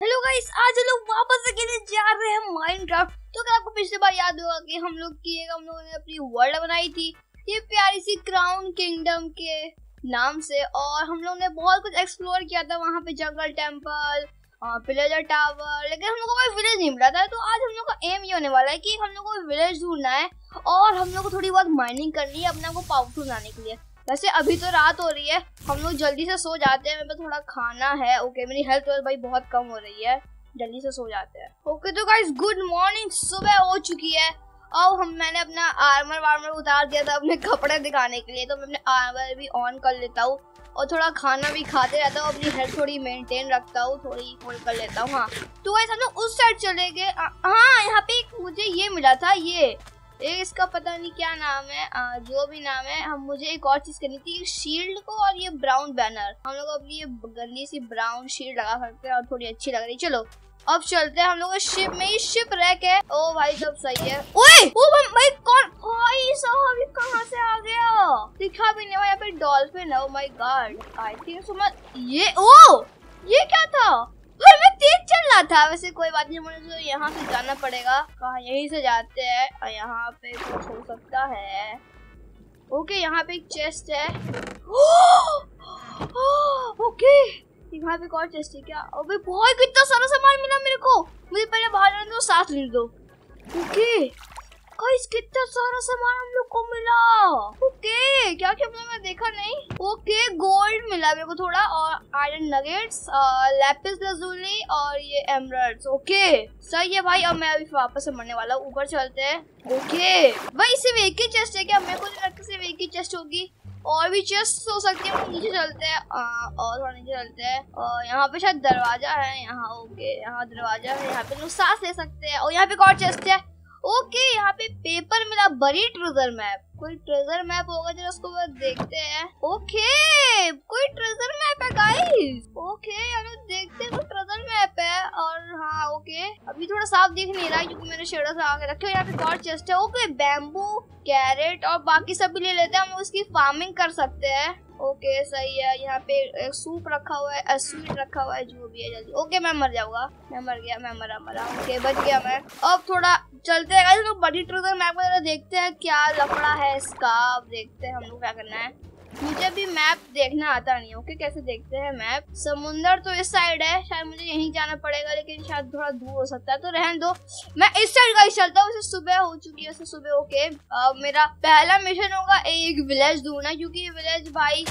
Hello guys, आज हम लोग वापस से खेलने जा रहे हैं माइनक्राफ्ट। तो अगर आपको पिछली बार याद होगा कि हम लोगों ने अपनी वर्ल्ड बनाई थी ये प्यारी सी क्राउन किंगडम के नाम से, और हम लोग ने बहुत कुछ एक्सप्लोर किया था। वहाँ पे जंगल टेम्पल, पिलेजर टावर, लेकिन हम लोग को कोई विलेज नहीं मिला था। तो आज हम लोग का एम ये होने वाला है कि हम लोग को विलेज ढूंढना है और हम लोग को थोड़ी बहुत माइनिंग करनी है अपने आप को पावरफुल बनाने के लिए। वैसे अभी तो रात हो रही है, हम लोग जल्दी से सो जाते हैं। मेरे पास थोड़ा खाना है। ओके, मेरी हेल्थ भाई बहुत कम हो रही है, जल्दी से सो जाते हैं। ओके तो गाइस गुड मॉर्निंग, सुबह हो चुकी है। अब मैंने अपना आर्मर उतार दिया था अपने कपड़े दिखाने के लिए, तो मैं अपने आर्मर भी ऑन कर लेता हूँ और थोड़ा खाना भी खाते रहता हूँ, अपनी हेल्थ थोड़ी मेंटेन रखता हूँ, थोड़ी होल्ड कर लेता हूँ। हाँ तो गाइस हम लोग उस साइड चले गए। हाँ यहाँ पे मुझे ये मिला था, ये इसका पता नहीं क्या नाम है, जो भी नाम है। मुझे एक और चीज करनी थी, शील्ड को और ये ब्राउन बैनर। हम लोग अपनी ये गंदी सी ब्राउन शील्ड लगा सकते हैं और थोड़ी अच्छी लग रही। चलो अब चलते हैं। हम लोग शिप में ही शिप रैक है। ओ भाई सब सही है। ओए ओ भाई कौन भाई साहब ये कहाँ से आ गया? दिखा भी नहीं। यहाँ पे डॉल्फिन है। Oh my god, I think Suman ये ये क्या था? मैं तेज चल रहा था। वैसे कोई बात नहीं, मुझे तो यहाँ से जाना पड़ेगा। कहाँ? यहीं से जाते हैं। यहाँ पे कुछ हो सकता है। ओके यहाँ पे एक चेस्ट है। ओके यहाँ पे एक और चेस्ट है क्या? अबे बहुत कितना सारा सामान मिला मेरे को। मुझे पहले बाहर जाने दो, साथ ले दो। ओके गाइस कितना सारा सामान हम लोग को मिला। ओके क्या क्या मिला मैं देखा नहीं। ओके गोल्ड मिला मेरे को थोड़ा, और आयरन नगेट्स, लैपिस लाजुली और ये एमरल्ड्स। ओके सही है भाई। अब मैं अभी वापस से मरने वाला हूँ। ऊपर चलते हैं। ओके भाई सिर्फ एक ही चेस्ट है क्या? मेरे को नहीं लगता सिर्फ एक ही चेस्ट होगी, और भी चेस्ट हो सकती है। नीचे चलते हैं और थोड़ा नीचे चलते हैं। यहाँ पे शायद दरवाजा है। यहाँ ओके यहाँ दरवाजा है, यहाँ पे लोग सांस ले सकते हैं। और यहाँ पे एक और चेस्ट है। ओके यहाँ पे पेपर मिला, बड़ी ट्रेजर मैप। कोई ट्रेजर मैप होगा जो उसको देखते हैं। ओके कोई ट्रेजर मैप है गाइस। ओके हम देखते हैं कोई ट्रेजर मैप है। और हाँ ओके अभी थोड़ा साफ दिख नहीं रहा है क्योंकि मैंने शेडो से आगे रखे। यहाँ पे और चेस्ट है। ओके बैम्बू, कैरेट और बाकी सब भी ले लेते हैं। हम उसकी फार्मिंग कर सकते हैं। ओके सही है। यहाँ पे एक सूप रखा हुआ है, स्वीट रखा हुआ है, जो भी है जल्दी। ओके मैं मर जाऊंगा। मैं मर गया, मैं मरा। ओके बच गया मैं। अब थोड़ा चलते हैं गाइस, बड़ी ट्रेजर मैप वगैरह देखते हैं क्या लफड़ा है इसका। अब देखते हैं हम लोग क्या करना है। मुझे भी मैप देखना आता नहीं है। ओके कैसे देखते हैं मैप? समुंदर तो इस साइड है, शायद मुझे यहीं जाना पड़ेगा, लेकिन शायद थोड़ा दूर हो सकता है, तो रहने दो। मैं इस साइड गाइस चलता हूँ। सुबह हो चुकी है, सुबह। ओके मेरा पहला मिशन होगा एक विलेज ढूंढना, क्योंकि ये विलेज भाई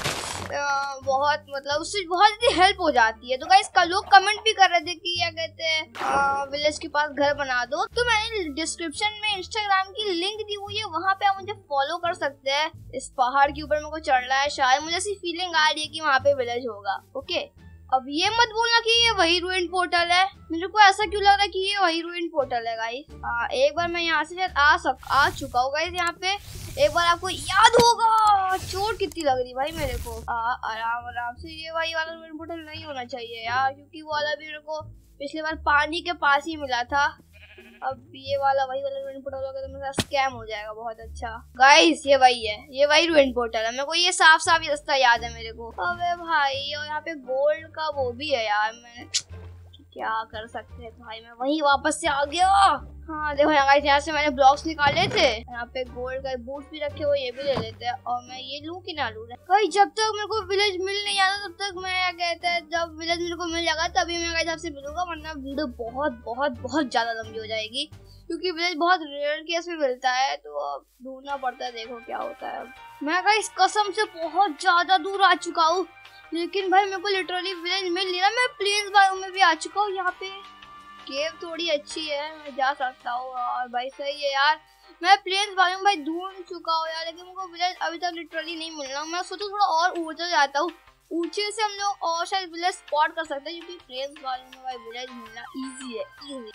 बहुत मतलब उससे बहुत हेल्प हो जाती है। तो गाइस कल लोग कमेंट भी कर रहे थे कि क्या कहते हैं विलेज के पास घर बना दो, तो मैंने डिस्क्रिप्शन में इंस्टाग्राम की लिंक दी हुई है, वहाँ पे आप मुझे फॉलो कर सकते हैं। इस पहाड़ के ऊपर मेरे को चढ़ना है, शायद मुझे ऐसी फीलिंग आ रही है कि वहाँ पे विलेज होगा। ओके अब ये मत बोलना कि ये वही रूइन पोर्टल है। मेरे को ऐसा क्यों लग रहा है कि ये वही रूइन पोर्टल है गाइस। एक बार मैं यहाँ से शायद आ चुका हूँ गाइस। यहाँ पे एक बार आपको याद होगा, चोट कितनी लग रही भाई मेरे को। आराम से। ये वही वाला रूइन पोर्टल नहीं होना चाहिए यार, क्योंकि वो वाला भी मेरे को पिछले बार पानी के पास ही मिला था। अब ये वाला वही वाला रूइन पोर्टल होगा तो मेरे साथ स्कैम हो जाएगा। बहुत अच्छा गाइस ये वही है, ये वही रूइन पोर्टल है। मेरे को ये साफ रास्ता याद है मेरे को। अबे भाई और यहाँ पे गोल्ड का वो भी है यार, मैं क्या कर सकते हैं भाई। मैं वही वापस से आ गया। हाँ देखो यहाँ से मैंने ब्लॉक्स निकाले थे। यहाँ पे गोल्ड का बूट भी रखे हुए, ये भी ले लेते हैं। और मैं ये लूँ कि ना लूँ भाई? जब तक मेरे को विलेज मिल नहीं आता तब तक मैं क्या कहते हैं, जब विलेज मेरे को मिल जाएगा तभी मैं गाइस आपसे मिलूंगा, वरना वीडियो बहुत बहुत बहुत ज्यादा लंबी हो जाएगी, क्योंकि विलेज बहुत रेयर केस में मिलता है, तो अब ढूंढना पड़ता है। देखो क्या होता है। मैं गाइस कसम से बहुत ज्यादा दूर आ चुका हूँ, लेकिन भाई मेरे को लिटरली विलेज मिल नहीं रहा। मैं प्लेन्स बायो में भी आ चुका हूँ। यहाँ पे केव थोड़ी अच्छी है, मैं जा सकता हूँ। और भाई सही है यार, मैं प्लेन्स बायो में भाई ढूंढ चुका हूँ यार, लेकिन मुझको विलेज अभी तक लिटरली नहीं मिल रहा। मैं सोचूं थोड़ा और ऊंचा जाता हूँ, ऊंचे से हम लोग और शायद विलेज स्पॉट कर सकते हैं, क्योंकि प्लेन्स बायो में भाई विलेज मिलना इजी है, इजी।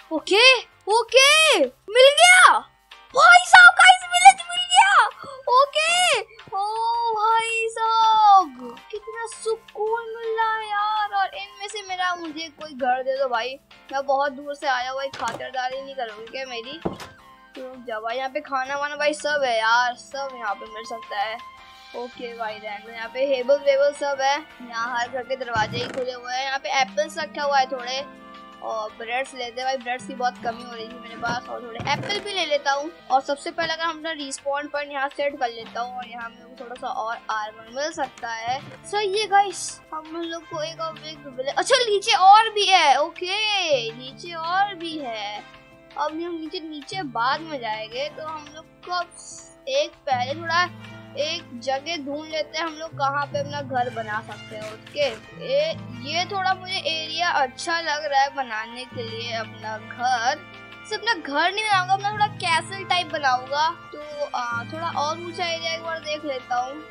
ओके मिल गया भाई साहब, गाइस विलेज मिल गया। ओके ओ भाई साहब कितना सुकून मिल रहा है यार। और इनमें से मेरा मुझे कोई घर दे दो भाई, मैं बहुत दूर से आया हुआ, खातिरदारी नहीं करोगे क्या मेरी? तो जब यहाँ पे खाना वाना भाई सब है यार, सब यहाँ पे मिल सकता है। ओके भाई रहने, यहाँ पे हेबल वेबल सब है। यहाँ हर घर के दरवाजे ही खुले हुए हैं। यहाँ पे एप्पल्स रखा हुआ है थोड़े, और ब्रेड्स लेते हैं भाई, ब्रेड्स की बहुत कमी हो रही थी मेरे पास। और थोड़े एप्पल भी ले लेता हूँ। और सबसे पहले अगर हम अपना रिस्पॉन पॉइंट यहाँ सेट कर लेता हूँ और यहाँ मेरे को थोड़ा सा और आर्मर मिल सकता है। सही है गाइस, हम लोग को एक अच्छा नीचे और भी है। ओके नीचे और भी है। अब हम नीचे बाद में जाएंगे तो हम लोग को एक पहले थोड़ा एक जगह ढूंढ लेते हैं हम लोग कहाँ पे अपना घर बना सकते हैं। ओके ये थोड़ा मुझे एरिया अच्छा लग रहा है बनाने के लिए अपना घर। सिर्फ अपना घर नहीं बनाऊंगा, अपना थोड़ा कैसल टाइप बनाऊंगा। तो थोड़ा और ऊंचा एरिया एक बार देख लेता हूँ।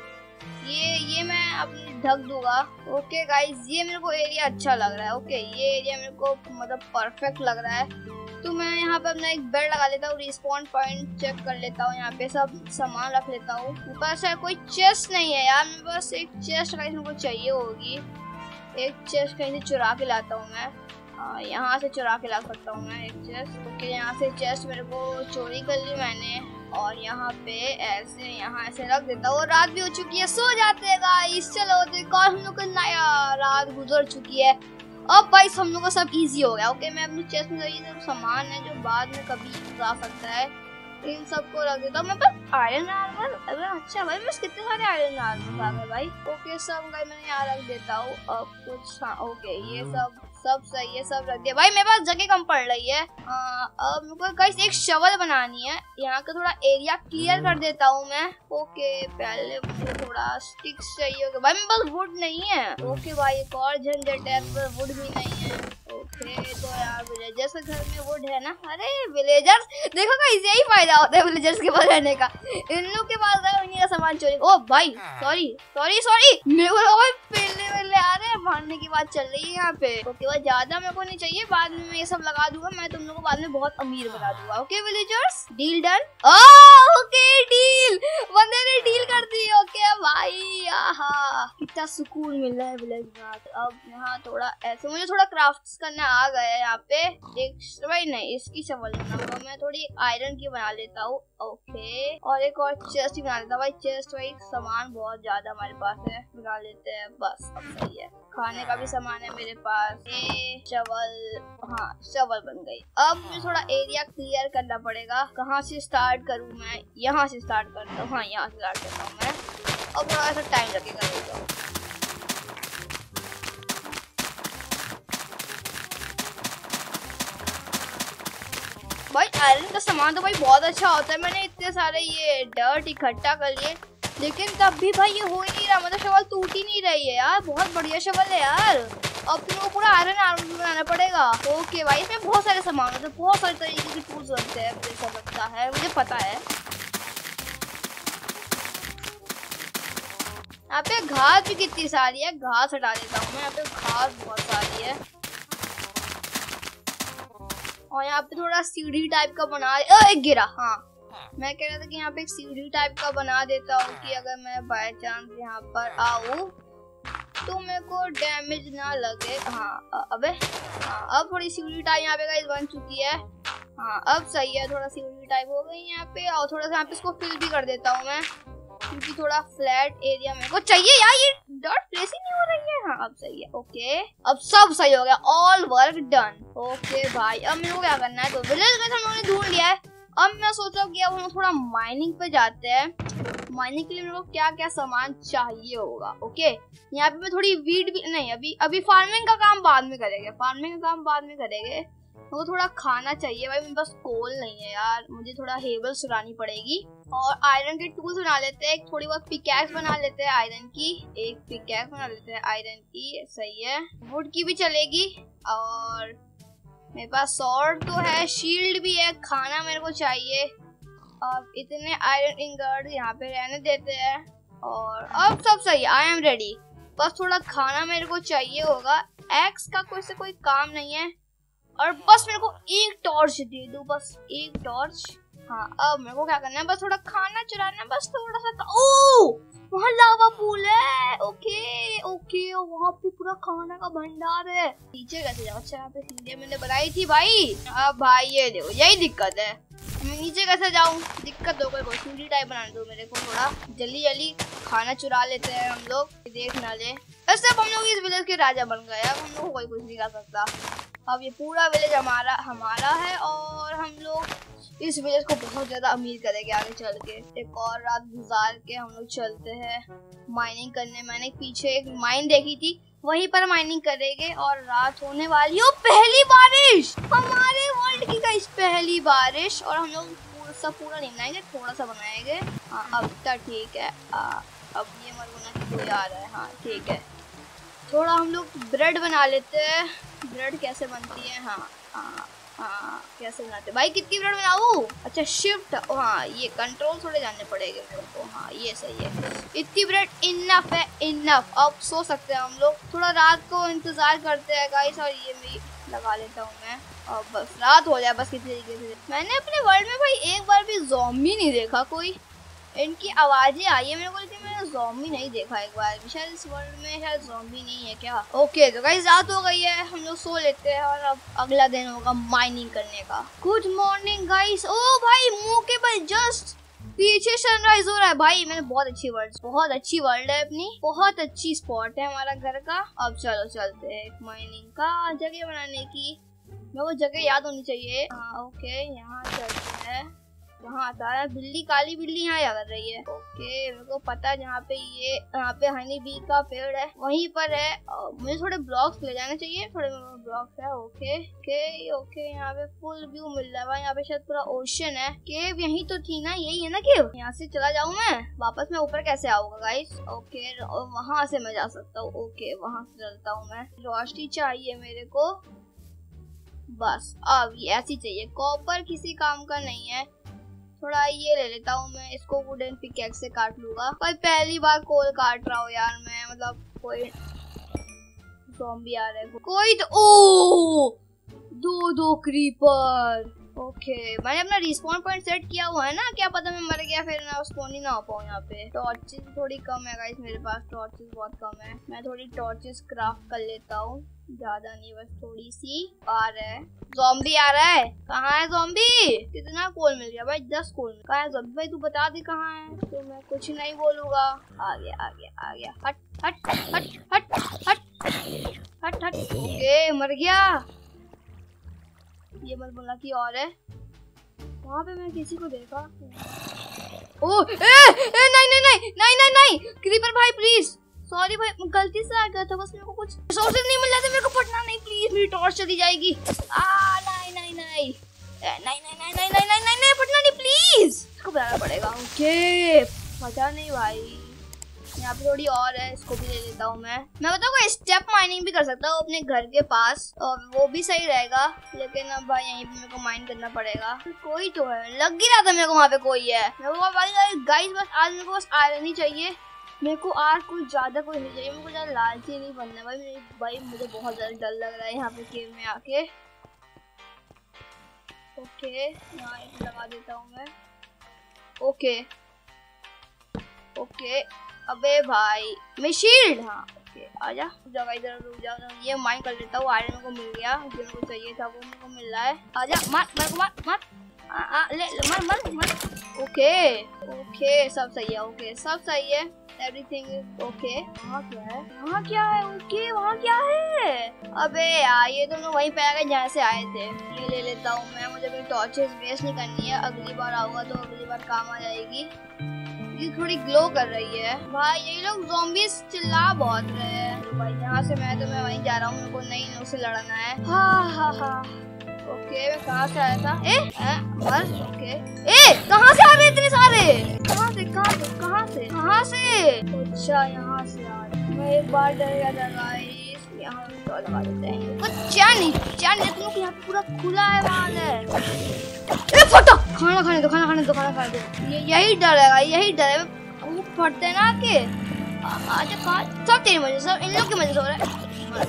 ये मैं अपनी ढक दूंगा। ओके गाइस ये मेरे को एरिया अच्छा लग रहा है। ओके ये एरिया मेरे को मतलब परफेक्ट लग रहा है। तो मैं यहाँ पे अपना एक बेड लगा लेता हूँ, रिस्पॉन पॉइंट चेक कर लेता हूँ, यहाँ पे सब सामान रख लेता हूँ। ऊपर से कोई चेस्ट नहीं है यार, मेरे पास एक चेस्ट कहीं से चाहिए होगी। एक चेस्ट कहीं से चुरा के लाता हूँ मैं। यहाँ से चुरा के ला सकता हूँ मैं एक चेस्ट। ओके यहाँ से चेस्ट मेरे को चोरी कर ली मैंने और यहाँ पे ऐसे यहाँ ऐसे रख देता हूँ। रात भी हो चुकी है, सो जाते हैं गाइस। चलो देखो हम लोग का नया रात गुजर चुकी है। अब भाई हम लोग का सब इजी हो गया। ओके मैं अपनी चेस्ट में ये सब सामान है जो बाद में कभी यूज आ सकता है, इन सबको रख देता हूँ। मैं बस आयरन आर्मर, अरे अच्छा भाई मैं कितने सारे आयरन आर्मर आ गए भाई। ओके सब गाइस मैंने यहाँ रख देता हूँ। अब कुछ हाँ ओके ये सब सही है, सब रख दिया भाई। मेरे पास जगह कम पड़ रही है। अब मेरे को गाइस एक शवल बनानी है। यहाँ का थोड़ा एरिया क्लियर कर देता हूँ मैं। ओके पहले मुझे थोड़ा स्टिक्स चाहिए होगा भाई, मेरे पास वुड नहीं है। ओके भाई एक और झंझट है, वुड भी नहीं है। ओके तो यार विलेजर्स के घर में वुड है ना। अरे विलेजर्स देखो गाइस यही फायदा होता है विलेजर्स के पास रहने का, इन लोग के पास गए उन्हीं का सामान चोरी। ओ भाई सॉरी मेरे को पेले आ रहे हैं, मारने की बात चल रही है यहाँ पे। ओके भाई ज्यादा मेरे को नहीं चाहिए, बाद में मैं ये सब लगा दूंगा, मैं तुम लोगों को बाद में बहुत अमीर बना दूंगा। Okay villagers deal done. Okay deal, बंदे ने डील कर दी। ओके भाई आहा कितना सुकून मिल रहा है विलेज में। अब यहाँ थोड़ा ऐसे मुझे थोड़ा क्राफ्ट्स करना आ गया है। यहाँ पे एक भाई नहीं इसकी शवल बनाऊंगा मैं, थोड़ी आयरन की बना लेता हूँ। ओके और एक और चेस्ट ही बना लेता हूँ भाई। चेस्ट भाई सामान बहुत ज्यादा हमारे पास है, बना लेते हैं बस। अब सही है, खाने का भी सामान है मेरे पास। ये शवल, हाँ शवल बन गई। अब मुझे थोड़ा एरिया क्लियर करना पड़ेगा। कहाँ से स्टार्ट करूँ मैं? यहाँ से स्टार्ट करता हूँ। हाँ यहाँ से स्टार्ट करता हूँ मैं। अब थोड़ा सा टाइम लगेगा। भाई आयरन का सामान तो भाई बहुत अच्छा होता है। मैंने इतने सारे ये डर्ट इकट्ठा कर लिए, लेकिन तब भी भाई ये हो ही नहीं रहा, मतलब शवल टूट ही नहीं रही है यार। बहुत बढ़िया शवल है यार। अब तुमको पूरा आयरन आर्मर बनाना पड़ेगा। ओके भाई इसमें बहुत सारे सामान होते हैं, बहुत सारे तरीके के टूल्स होते हैं, मुझे सब लगता है, मुझे पता है। यहाँ पे घास भी कितनी सारी है, घास हटा देता हूँ मैं। यहाँ पे घास बहुत सारी है और यहाँ पे थोड़ा सीढ़ी टाइप का बना गिरा। हाँ मैं कह रहा था कि यहाँ पे एक सीढ़ी टाइप का बना देता हूँ कि अगर मैं बाय चांस यहाँ पर आऊँ तो मेरे को डैमेज ना लगे। हाँ अबे हाँ अब थोड़ी सीढ़ी टाइप यहाँ पे गाइस बन चुकी है। हाँ अब सही है, थोड़ा सीढ़ी टाइप हो गई यहाँ पे। और थोड़ा सा यहाँ पे इसको फिल भी कर देता हूँ मैं, क्योंकि थोड़ा फ्लैट एरिया मेरे को चाहिए यार। ये डॉट प्लेस ही नहीं हो रही है। हाँ अब सही है। ओके अब सब सही हो गया, ऑल वर्क डन। ओके भाई अब मेरे को क्या करना है, तो विलेज हम लोगों ने ढूंढ लिया है। अब मैं सोच रहा हूँ कि अब हम थोड़ा माइनिंग पे जाते हैं। माइनिंग के लिए मेरे को क्या क्या सामान चाहिए होगा। ओके यहाँ पे मैं थोड़ी वीड भी नहीं, अभी फार्मिंग का काम बाद में करेंगे। वो थोड़ा खाना चाहिए भाई, मेरे पास कोल नहीं है यार, मुझे थोड़ा हेबल सुरानी पड़ेगी। और आयरन के टूल्स बना लेते हैं, थोड़ी बहुत पिकैक्स बना लेते हैं आयरन की, एक पिकैक्स बना लेते हैं आयरन की। सही है, वुड की भी चलेगी। और मेरे पास स्वॉर्ड तो है, शील्ड भी है, खाना मेरे को चाहिए। अब इतने आयरन इंगॉट यहाँ पे रहने देते हैं और अब सब सही, आई एम रेडी। बस थोड़ा खाना मेरे को चाहिए होगा। एक्स का कोई काम नहीं है और बस मेरे को एक टॉर्च दे दो, बस एक टॉर्च। हाँ अब मेरे को क्या करना है, बस थोड़ा खाना चुराना है, बस थोड़ा सा। ओ वहाँ लावा पूल है। ओके वहाँ पे पूरा खाना का भंडार है। नीचे कैसे जाओ? अच्छा यहाँ पे सीढ़ियाँ मैंने बनाई थी भाई। अब भाई ये देखो यही दिक्कत है, मैं नीचे कैसे जाऊँ? दिक्कत हो गई, सीढ़ी टाइप बना दो मेरे को। थोड़ा जल्दी खाना चुरा लेते हैं हम लोग, देख ना ले। ऐसे हम लोग इस विलेज के राजा बन गए, अब हम लोग को कोई कुछ नहीं कर सकता। अब ये पूरा विलेज हमारा है और हम लोग इस विलेज को बहुत ज्यादा अमीर करेंगे आगे चल के। एक और रात गुजार के हम लोग चलते हैं माइनिंग करने। मैंने पीछे एक माइन देखी थी, वहीं पर माइनिंग करेंगे और रात होने वाली हो। पहली बारिश हमारे वर्ल्ड की गाइस, पहली बारिश। और हम लोग पूरा नहीं बनाएंगे, थोड़ा सा बनाएंगे। हाँ अब तक ठीक है। अब ये मत बोलना कि कोई आ रहा है। हाँ ठीक है, थोड़ा हम लोग ब्रेड बना लेते हैं। ब्रेड कैसे बनती है? हाँ कैसे बनाते भाई? कितनी ब्रेड बनाऊँ? अच्छा शिफ्ट, हाँ ये कंट्रोल थोड़े जानने पड़ेंगे मेरे को। हाँ ये सही है, इतनी ब्रेड इनफ है, इनफ। अब सो सकते हैं हम लोग, थोड़ा रात को इंतजार करते हैं गाइस। और ये भी लगा लेता हूँ मैं, और बस रात हो जाए बस। किसी तरीके से मैंने अपने वर्ल्ड में भाई एक बार भी ज़ॉम्बी नहीं देखा कोई। इनकी आवाजें आई है मेरे को, लेकिन मैंने ज़ॉम्बी नहीं देखा एक बार भी। शायद इस वर्ल्ड में शायद ज़ॉम्बी नहीं है क्या? ओके तो गाइस रात हो गई है, हम लोग सो लेते हैं और अब अगला दिन होगा माइनिंग करने का। Good morning guys. ओ भाई मुंह के बल जस्ट पीछे सनराइज हो रहा है भाई। मैंने बहुत अच्छी वर्ल्ड है अपनी, बहुत अच्छी स्पॉट है हमारा घर का। अब चलो चलते हैं एक माइनिंग का जगह बनाने की। मेरे को जगह याद होनी चाहिए। हाँ ओके यहाँ चलते हैं। वहाँ आता है बिल्ली, काली बिल्ली यहाँ आ कर रही है। ओके मेरे को पता है जहाँ पे हनी बी का पेड़ है वहीं पर है। मुझे थोड़े ब्लॉक्स ले जाने चाहिए, थोड़े ब्लॉक्स है। ओके ओके ओके यहाँ पे फुल व्यू मिल रहा है भाई। यहाँ पे शायद पूरा ओशन है। केव यही तो थी ना, यही है ना केव? यहाँ से चला जाऊँ मैं वापस? मैं ऊपर कैसे आऊंगा गाइस? ओके वहाँ से मैं जा सकता हूँ। ओके वहाँ से चलता हूँ मैं। रोशनी चाहिए मेरे को बस। अब ये ऐसी चाहिए, कॉपर किसी काम का नहीं है। थोड़ा ये ले लेता हूँ मैं, इसको वुडन पिकैक्स से काट लूंगा। भाई पहली बार कोल काट रहा हूँ यार मैं, मतलब कोई ज़ॉम्बी आ रहा है कोई तो। ओ दो क्रीपर। ओके मैंने अपना रिस्पॉन पॉइंट सेट किया हुआ है ना, क्या पता मैं मर गया फिर ना स्पॉन ही ना हो पाऊँ। यहाँ पे टॉर्चेस थोड़ी कम है गाइस, मेरे पास टॉर्चेस बहुत कम है। मैं थोड़ी टॉर्चेस क्राफ्ट कर लेता हूँ, ज्यादा नहीं बस थोड़ी सी। आ रहा है ज़ॉम्बी, आ रहा है। कहाँ है ज़ॉम्बी? कितना कोल मिल गया भाई? 10 कोल। कहाँ है ज़ॉम्बी भाई? तू बता दे कहाँ है, तो मैं कुछ नहीं बोलूंगा। आ गया। हट हट हट हट हट हट हट। ओके मर गया। ये मत बोला कि और है वहाँ पे, मैं किसी को देखा। ओ नहीं क्रीपर भाई प्लीज, सॉरी भाई गलती से आ गया था बस। मेरे को कुछ रिसोर्सेज नहीं मिल रहे थे, मेरे को पटना नहीं प्लीज, मेरी टॉर्च चली जाएगी। नहीं पटना नहीं प्लीज, इसको बनाना पड़ेगा। ओके पता नहीं भाई, यहाँ पे थोड़ी और है, इसको भी ले लेता हूँ मैं बताऊँ कोई स्टेप माइनिंग भी कर सकता हूँ अपने घर के पास, और वो भी सही रहेगा। लेकिन अब भाई यहीं पे मेरे को माइन करना पड़ेगा। कोई तो है, लग ही रहा था मेरे को वहाँ पे कोई है। मेरे को गाइस बस आज मेरे को बस आयरन ही चाहिए। मेरे को आर कोई ज्यादा कोई नहीं चाहिए, मेरे को ज्यादा लालची नहीं बनना भाई मुझे बहुत ज्यादा डर लग रहा है यहाँ पे केव में आके। ओके यहाँ एक लगा देता हूँ मैं। ओके अबे भाई मैं शील्ड। हाँ ओके आजा, जगह इधर रुक जाओ। ये माइन कर लेता हूँ, आयरन मेरे को मिल गया, जो मेरे को चाहिए था वो मेरे को मिल रहा है। आजा मत ले मत। ओके सब सही है। ओके सब सही है, एवरीथिंग इज ओके। वहाँ क्या है? ओके वहाँ क्या है? अबे यार ये तो मैं वहीं पे आ गए जहाँ से आए थे। ये ले लेता हूँ मैं, मुझे कोई टॉर्चेस वेस्ट नहीं करनी है। अगली बार आऊंगा तो अगली बार काम आ जाएगी। ये थोड़ी ग्लो कर रही है भाई। ये लोग ज़ॉम्बीज़ चिल्ला बहुत रहे हैं भाई। यहाँ से मैं वहीं जा रहा हूँ, मेरे को नई लोग से लड़ना है। हाँ ओके मैं कहाँ से आया था? बस ओके। कहाँ से आ रहे इतने सारे? कहाँ से? अच्छा यहाँ से आ रहे। मैं एक बार डर गया था गाइस, यहाँ तो लगा देते हैं। कुछ चैन तुम लोग यहाँ पे पूरा खुला है बाल है। फटा खाना खाने दो। यही डर है वो फटते हैं ना के। आजा खा, सब तेरी वजह, सब इन लोग की वजह से हो रहा है।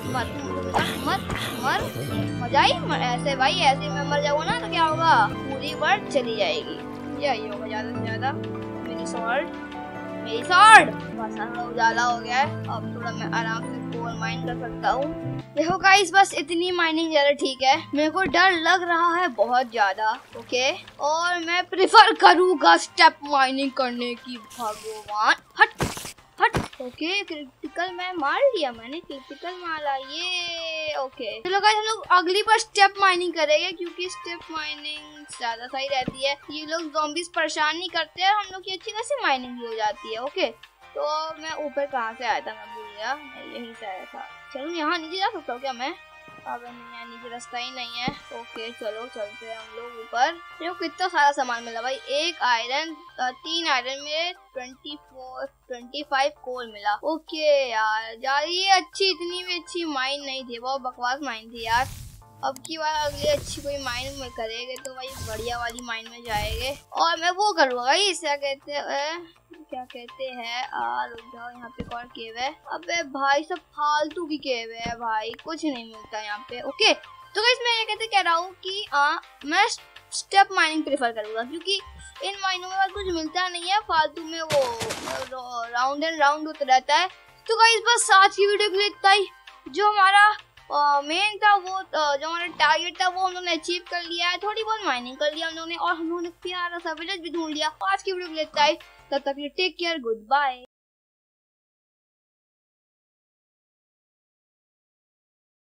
मर मजा ही ऐसे भाई, ऐसे मैं मर जाऊंगा ना तो क्या होगा, पूरी वर्ल्ड चली जाएगी। यही होगा ज्यादा से ज्यादा। मेरी स्वॉर्ड बस उजाला हो गया है। अब थोड़ा मैं आराम से कोल माइन कर सकता हूँ। देखो गाइस बस इतनी माइनिंग ज्यादा ठीक है। मेरे को डर लग रहा है बहुत ज्यादा। ओके और मैं प्रेफर करूँगा स्टेप माइनिंग करने की। भगवान हट हट। ओके क्रिटिकल मैं मार लिया, मैंने क्रिटिकल मारा ये। ओके चलो गाइस हम लोग अगली बार स्टेप माइनिंग करेंगे, क्योंकि स्टेप माइनिंग ज्यादा सही रहती है। ये लोग ज़ॉम्बीज परेशान नहीं करते हैं, हम लोग की अच्छी खासी माइनिंग भी हो जाती है। ओके तो मैं ऊपर कहाँ से आया था, मैं भूल गया, यहीं से आया था। चलो यहाँ नीचे जा सकता हूँ क्या मैं? अब नहीं, नीचे रास्ता ही नहीं है। ओके चलो चलते हैं हम लोग ऊपर। देखो कितना सारा सामान मिला भाई, 1 आयरन, 3 आयरन में 25 कोल मिला। ओके यार ये अच्छी, इतनी भी अच्छी माइन नहीं थी, बहुत बकवास माइन थी यार। अब की बार अगली अच्छी कोई माइन में करेंगे तो भाई बढ़िया वाली माइन में जाएंगे। और मैं वो करूँगा इसे क्या कहते हैं रुक जाओ, यहाँ पे एक और केव है। अबे भाई सब फालतू की केव है भाई, कुछ नहीं मिलता यहाँ पे। ओके तो गाइस मैं ये कह रहा हूँ कि मैं स्टेप माइनिंग प्रेफर करूँगा, क्योंकि इन माइनों में कुछ मिलता नहीं है, फालतू में वो राउंड एंड राउंड होता रहता है। तो गाइस बस आज की वीडियो के लिए इतना ही। जो हमारा मेन था वो जो हमारा टारगेट था वो हम लोगों ने अचीव कर लिया है। थोड़ी बहुत माइनिंग कर लिया हम लोगों ने, और हम लोगों ने प्यारा सा विलेज भी ढूंढ लिया। आज की वीडियो के लिए इतना ही, तब तक टेक केयर, गुड बाय।